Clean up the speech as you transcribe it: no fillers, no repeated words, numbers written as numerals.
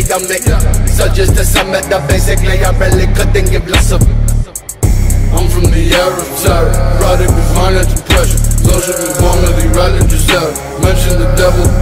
on me. So just to sum it up, basically I really couldn't give less of. I'm from the era of terror, product of financial pressure. Social conformity, religious error. Mention the devil.